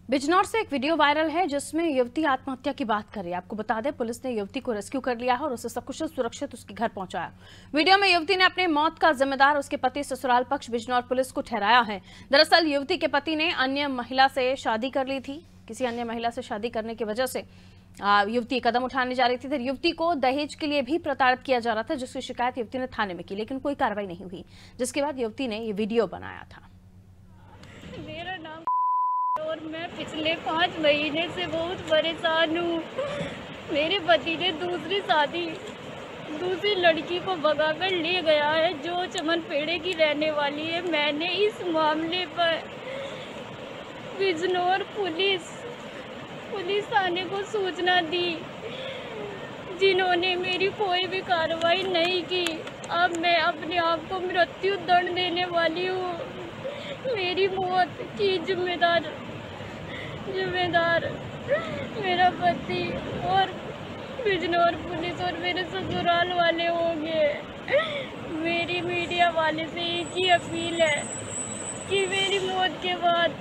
बिजनौर से एक video viral है जिसमें युवती आत्महत्या की बात कर रही है। आपको बता दें, पुलिस ने युवती को रेस्क्यू कर लिया है और उसे सकुशल सुरक्षित उसके घर पहुंचाया। वीडियो में युवती ने अपनी मौत का जिम्मेदार उसके पति ससुराल पक्ष बिजनौर पुलिस को ठहराया है। दरअसल युवती के पति ने अन्य महिला से शादी कर ली थी। किसी अन्य महिला से शादी करने की वजह से युवती कदम उठाने जा रही थी। युवती को दहेज के लिए भी प्रताड़ित किया जा रहा था, जिसकी शिकायत युवती ने थाने में की, लेकिन कोई कार्रवाई नहीं हुई, जिसके बाद युवती ने ये वीडियो बनाया था। मेरा नाम और मैं पिछले 5 महीने से बहुत परेशान हूँ। मेरे पति ने दूसरी लड़की को भगाकर ले गया है, जो चमनपेड़े की रहने वाली है। मैंने इस मामले पर बिजनौर पुलिस थाने को सूचना दी, जिन्होंने मेरी कोई भी कार्रवाई नहीं की। अब मैं अपने आप को मृत्यु दंड देने वाली हूँ। मेरी मौत की जिम्मेदार मेरा पति और बिजनौर पुलिस और मेरे ससुराल वाले होंगे। मेरी मीडिया वाले से एक ही अपील है कि मेरी मौत के बाद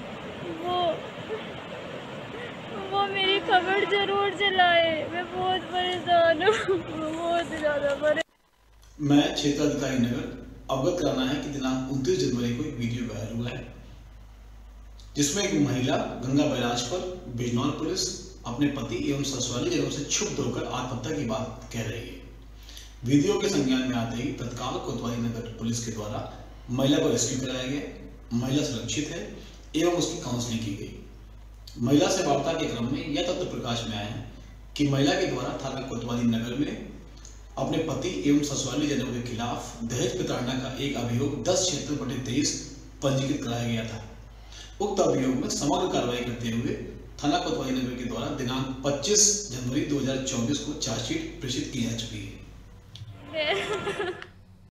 वो मेरी खबर जरूर चलाए। मैं बहुत परेशान हूँ, बहुत ज़्यादा परेशान। मैं क्षेत्राधिकारी नगर अवगत कराना है कि दिनांक 29 जनवरी को एक वीडियो वायरल हुआ है, जिसमें एक महिला गंगा बैराज पर बिजनौर पुलिस अपने पति एवं ससुराली जनों से क्षुब्ध होकर आत्महत्या की बात कह रही है। वीडियो के संज्ञान में आते ही तत्काल कोतवाली नगर पुलिस के द्वारा महिला को रेस्क्यू कराया गया। महिला सुरक्षित है एवं उसकी काउंसलिंग की गई। महिला से वार्ता के क्रम में यह तथ्य प्रकाश में आया है कि महिला के द्वारा थाना कोतवाली नगर में अपने पति एवं ससुराली जनों के खिलाफ दहेज प्रताड़ना का एक अभियोग 10/23 पंजीकृत कराया गया था। उक्त अभियोग में समग्र कार्रवाई करते हुए थाना कोतवाली नगर के द्वारा दिनांक 25 जनवरी 2024 को चार्जशीट प्रेषित की जा चुकी है।